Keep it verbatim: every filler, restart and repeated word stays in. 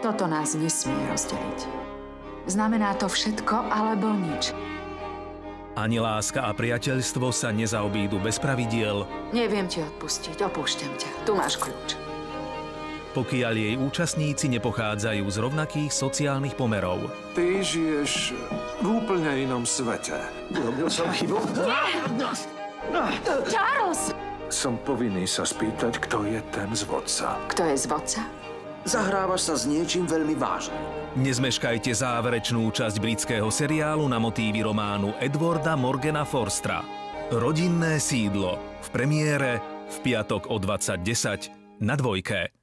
Toto nás nesmie rozdeliť. Znamená to všetko alebo nič. Ani láska a priateľstvo sa nezaobídu bez pravidiel. Neviem ti odpustiť, opúšťam ťa. Tu máš kľúč. Pokiaľ jej účastníci nepochádzajú z rovnakých sociálnych pomerov. Ty žiješ v úplne inom svete. Robil som chybu? Charles! Som povinný sa spýtať, kto je ten zvodca. Kto je zvodca? Zahrávaš sa s niečím veľmi vážnym. Nezmeškajte záverečnú časť britského seriálu na motívy románu Edwarda Morgana Forstra. Rodinné sídlo v premiére v piatok o dvadsať desať na Dvojke.